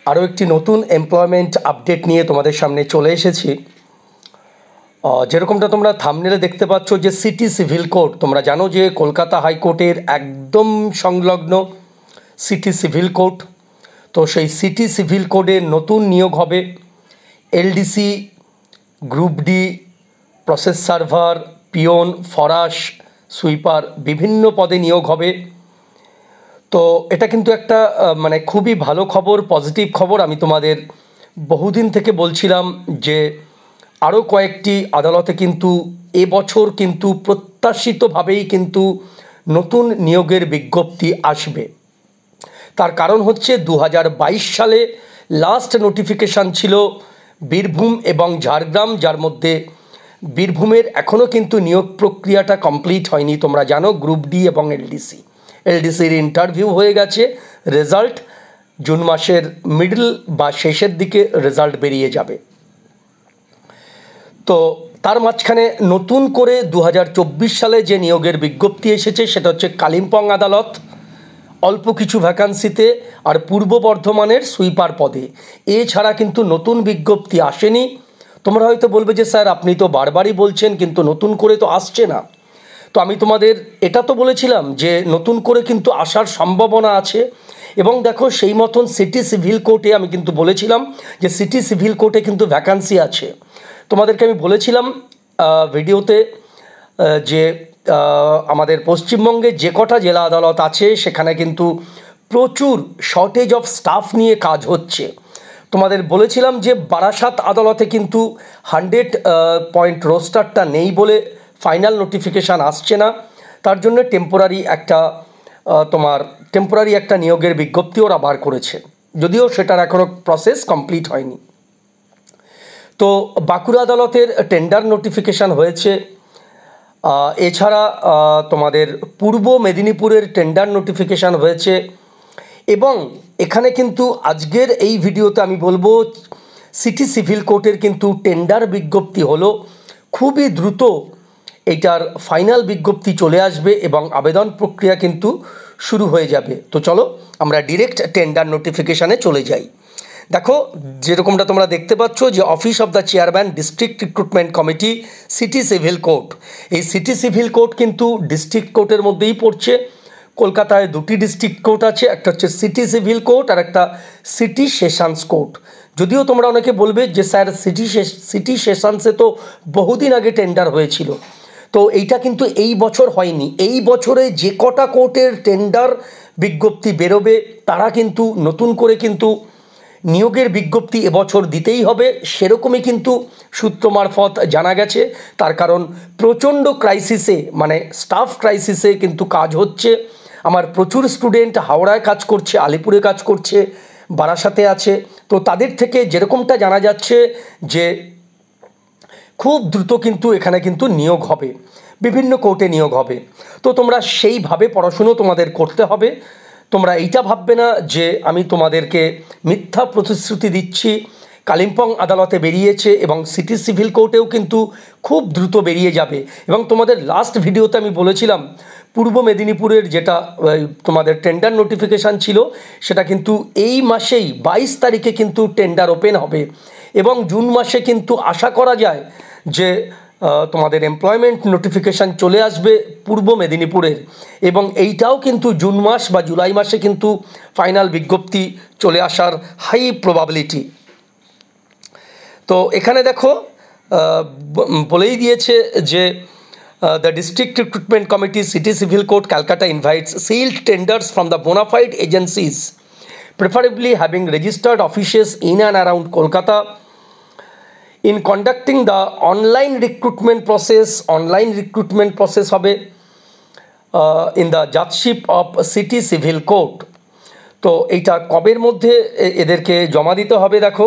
আরও একটি নতুন এমপ্লয়মেন্ট আপডেট নিয়ে তোমাদের সামনে চলে এসেছি। যেরকমটা তোমরা থাম্বনেলে দেখতে পাচ্ছ যে সিটি সিভিল কোড, তোমরা জানো যে কলকাতা হাইকোর্টের একদম সংলগ্ন সিটি সিভিল কোড। তো সেই সিটি সিভিল কোডের নতুন নিয়োগ হবে। LDC, group D, process server, peon, ফরাশ, সুইপার বিভিন্ন পদে নিয়োগ হবে। তো এটা কিন্তু একটা মানে খুবই ভালো খবর, পজিটিভ খবর। আমি তোমাদের বহুদিন থেকে বলছিলাম যে আরও কয়েকটি আদালতে কিন্তু এবছর কিন্তু প্রত্যাশিতভাবেই কিন্তু নতুন নিয়োগের বিজ্ঞপ্তি আসবে। তার কারণ হচ্ছে 2022 সালে লাস্ট নোটিফিকেশান ছিল বীরভূম এবং ঝাড়গ্রাম, যার মধ্যে বীরভূমের এখনও কিন্তু নিয়োগ প্রক্রিয়াটা কমপ্লিট হয়নি। তোমরা জানো গ্রুপ ডি এবং এলডিসির ইন্টারভিউ হয়ে গেছে, রেজাল্ট জুন মাসের মিডল বা শেষের দিকে রেজাল্ট বেরিয়ে যাবে। তো তার মাঝখানে নতুন করে 2024 সালে যে নিয়োগের বিজ্ঞপ্তি এসেছে সেটা হচ্ছে কালিম্পং আদালত অল্প কিছু ভ্যাকান্সিতে, আর পূর্ব বর্ধমানের সুইপার পদে। এছাড়া কিন্তু নতুন বিজ্ঞপ্তি আসেনি। তোমরা হয়তো বলবে যে স্যার আপনি তো বারবারই বলছেন কিন্তু নতুন করে তো আসছে না। তো আমি তোমাদের এটা তো বলেছিলাম যে নতুন করে কিন্তু আসার সম্ভাবনা আছে। এবং দেখো সেই মতন সিটি সিভিল কোর্টে আমি কিন্তু বলেছিলাম যে সিটি সিভিল কোর্টে কিন্তু ভ্যাকান্সি আছে। তোমাদেরকে আমি বলেছিলাম ভিডিওতে যে আমাদের পশ্চিমবঙ্গে যে কটা জেলা আদালত আছে সেখানে কিন্তু প্রচুর শর্টেজ অফ স্টাফ নিয়ে কাজ হচ্ছে। তোমাদের বলেছিলাম যে বারাসাত আদালতে কিন্তু 100 পয়েন্ট রোস্টারটা নেই বলে ফাইনাল নোটিফিকেশান আসছে না। তার জন্য টেম্পোরারি একটা নিয়োগের বিজ্ঞপ্তি ওরা বার করেছে, যদিও সেটার এখনও প্রসেস কমপ্লিট হয়নি। তো বাঁকুড়া আদালতের টেন্ডার নোটিফিকেশান হয়েছে। এছাড়া তোমাদের পূর্ব মেদিনীপুরের টেন্ডার নোটিফিকেশান হয়েছে। এবং এখানে কিন্তু আজকের এই ভিডিওতে আমি বলবো সিটি সিভিল কোর্টের কিন্তু টেন্ডার বিজ্ঞপ্তি হলো, খুবই দ্রুত এইটার ফাইনাল বিজ্ঞপ্তি চলে আসবে এবং আবেদন প্রক্রিয়া কিন্তু শুরু হয়ে যাবে। তো চলো আমরা ডিরেক্ট টেন্ডার নোটিফিকেশানে চলে যাই। দেখো যেরকমটা তোমরা দেখতে পাচ্ছ যে office of the chairman district recruitment committee city civil court. এই সিটি সিভিল কোর্ট কিন্তু ডিস্ট্রিক্ট কোর্টের মধ্যেই পড়ছে। কলকাতায় দুটি ডিস্ট্রিক্ট কোর্ট আছে, একটা হচ্ছে সিটি সিভিল কোর্ট আর একটা সিটি সেশনস কোর্ট। যদিও তোমরা অনেকে বলবে যে স্যার সিটি সেশনসে তো বহুদিন আগে টেন্ডার হয়েছিল। তো এইটা কিন্তু এই বছর হয়নি। এই বছরে যে কটা কোর্টের টেন্ডার বিজ্ঞপ্তি বেরোবে তারা কিন্তু নতুন করে কিন্তু নিয়োগের বিজ্ঞপ্তি এবছর দিতেই হবে, সেরকমই কিন্তু সূত্র মারফত জানা গেছে। তার কারণ প্রচণ্ড ক্রাইসিসে, মানে স্টাফ ক্রাইসিসে কিন্তু কাজ হচ্ছে। আমার প্রচুর স্টুডেন্ট হাওড়ায় কাজ করছে, আলিপুরে কাজ করছে, বারাসাতে আছে। তো তাদের থেকে যেরকমটা জানা যাচ্ছে যে খুব দ্রুত কিন্তু এখানে কিন্তু নিয়োগ হবে, বিভিন্ন কোর্টে নিয়োগ হবে। তো তোমরা সেইভাবে পড়াশুনো তোমাদের করতে হবে। তোমরা এইটা ভাববে না যে আমি তোমাদেরকে মিথ্যা প্রতিশ্রুতি দিচ্ছি। কালিম্পং আদালতে বেরিয়েছে এবং সিটি সিভিল কোর্টেও কিন্তু খুব দ্রুত বেরিয়ে যাবে। এবং তোমাদের লাস্ট ভিডিওতে আমি বলেছিলাম পূর্ব মেদিনীপুরের যেটা তোমাদের টেন্ডার নোটিফিকেশান ছিল সেটা কিন্তু এই মাসেই 22 তারিখে কিন্তু টেন্ডার ওপেন হবে। এবং জুন মাসে কিন্তু আশা করা যায় যে তোমাদের এমপ্লয়মেন্ট নোটিফিকেশান চলে আসবে পূর্ব মেদিনীপুরের। এবং এইটাও কিন্তু জুন মাস বা জুলাই মাসে কিন্তু ফাইনাল বিজ্ঞপ্তি চলে আসার হাই প্রবাবিলিটি। তো এখানে দেখো বলেই দিয়েছে যে the district recruitment committee city civil court Calcutta invites sealed tenders from the bona fide agencies preferably having registered offices in and around Kolkata in conducting the online recruitment process হবে in the judgeship of city civil court। তো এইটা কবের মধ্যে এদেরকে জমা দিতে হবে? দেখো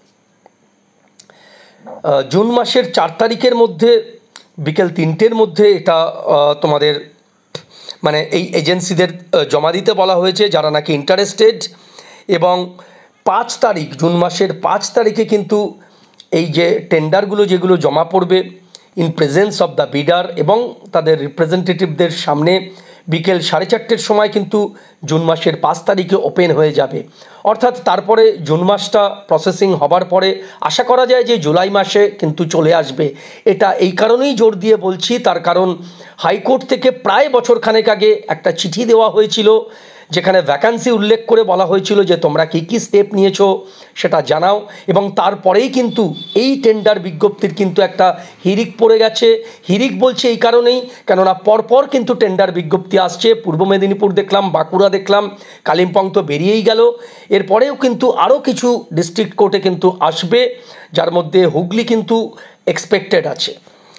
June মাসের 4 তারিখের মধ্যে বিকেল 3টের মধ্যে এটা তোমাদের মানে এই এজেন্সিদের জমা দিতে বলা হয়েছে যারা নাকি ইন্টারেস্টেড। এবং 5 তারিখ, জুন মাসের 5 তারিখে কিন্তু এই যে টেন্ডারগুলো যেগুলো জমা পড়বে in presence of the bidder এবং তাদের রিপ্রেজেন্টেটিভদের সামনে বিকেল 4:30 সময় কিন্তু জুন মাসের 5 তারিখে ওপেন হয়ে যাবে। অর্থাৎ তারপরে জুন মাসটা প্রসেসিং হবার পরে আশা করা যায় যে জুলাই মাসে কিন্তু চলে আসবে। এটা এই কারণেই জোর দিয়ে বলছি, তার কারণ হাইকোর্ট থেকে প্রায় বছরখানেক আগে একটা চিঠি দেওয়া হয়েছিল, যেখানে ভ্যাকান্সি উল্লেখ করে বলা হয়েছিল যে তোমরা কী কী স্টেপ নিয়েছো সেটা জানাও, এবং তারপরেই কিন্তু এই টেন্ডার বিজ্ঞপ্তির কিন্তু একটা হিড়িক পড়ে গেছে। হিড়িক বলছে এই কারণেই, কেননা পরপর কিন্তু টেন্ডার বিজ্ঞপ্তি আসছে। পূর্ব মেদিনীপুর দেখলাম, বাঁকুড়া দেখলাম, কালিম্পং তো বেরিয়েই গেল, এরপরেও কিন্তু আরও কিছু ডিস্ট্রিক্ট কোর্টে কিন্তু আসবে, যার মধ্যে হুগলি কিন্তু এক্সপেক্টেড আছে।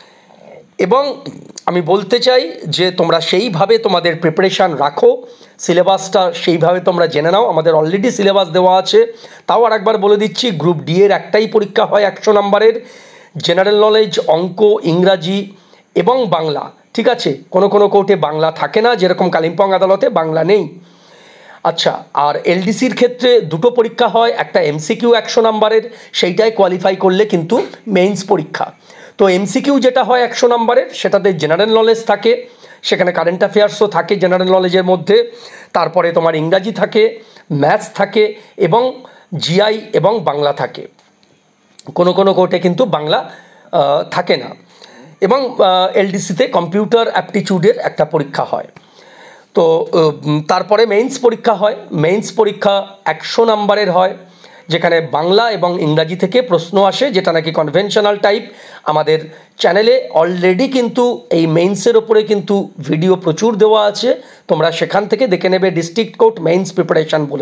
এবং আমি বলতে চাই যে তোমরা সেইভাবে তোমাদের প্রিপারেশান রাখো, সিলেবাসটা সেইভাবে তোমরা জেনে নাও। আমাদের অলরেডি সিলেবাস দেওয়া আছে। তাও আর একবার বলে দিচ্ছি, গ্রুপ ডি এর একটাই পরীক্ষা হয় 100 নম্বরের, জেনারেল নলেজ, অঙ্ক, ইংরাজি এবং বাংলা। ঠিক আছে, কোনো কোনো কোর্টে বাংলা থাকে না, যেরকম কালিম্পং আদালতে বাংলা নেই। আচ্ছা, আর এলডিসির ক্ষেত্রে দুটো পরীক্ষা হয়, একটা এমসিকিউ 100 নম্বরের, সেইটাই কোয়ালিফাই করলে কিন্তু মেইনস পরীক্ষা। তো এমসিকিউ যেটা হয় 100 নম্বরের, সেটাতে জেনারেল নলেজ থাকে, সেখানে কারেন্ট অ্যাফেয়ার্সও থাকে জেনারেল নলেজের মধ্যে, তারপরে তোমার ইংরাজি থাকে, ম্যাথস থাকে এবং জিআই এবং বাংলা থাকে। কোনো কোনো কোর্টে কিন্তু বাংলা থাকে না। এবং এলডিসিতে কম্পিউটার অ্যাপটিটিউডের একটা পরীক্ষা হয়। তো তারপরে মেইনস পরীক্ষা হয়। মেইনস পরীক্ষা 100 নম্বরের হয়, যেখানে বাংলা এবং ইংরাজি থেকে প্রশ্ন আসে, যেটা নাকি কনভেনশনাল টাইপ। আমাদের চ্যানেলে অলরেডি কিন্তু এই মেইনসের ওপরে কিন্তু ভিডিও প্রচুর দেওয়া আছে, তোমরা সেখান থেকে দেখে নেবে, ডিস্ট্রিক্ট কোর্ট মেইনস প্রিপারেশান বলে।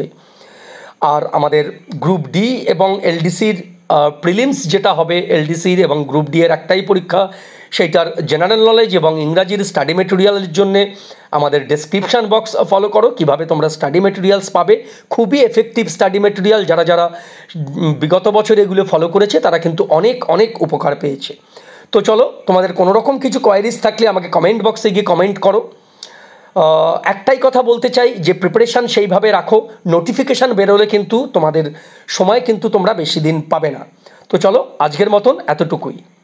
আর আমাদের গ্রুপ ডি এবং এলডিসির প্রিলিমস যেটা হবে, এলডিসির এবং গ্রুপ ডি এর একটাই পরীক্ষা, সেইটার জেনারেল নলেজ এবং ইংরাজির স্টাডি মেটেরিয়ালের জন্যে আমাদের ডেসক্রিপশান বক্স ফলো করো, কিভাবে তোমরা স্টাডি মেটেরিয়ালস পাবে। খুবই এফেক্টিভ স্টাডি মেটেরিয়াল, যারা যারা বিগত বছর এগুলো ফলো করেছে তারা কিন্তু অনেক অনেক উপকার পেয়েছে। তো চলো, তোমাদের কোনো রকম কিছু কোয়ারিজ থাকলে আমাকে কমেন্ট বক্সে গিয়ে কমেন্ট করো। একটাই কথা বলতে চাই যে প্রিপারেশান সেইভাবে রাখো, নোটিফিকেশান বেরোলে কিন্তু তোমাদের সময় কিন্তু তোমরা বেশি দিন পাবে না। তো চলো, আজকের মতন এতটুকুই।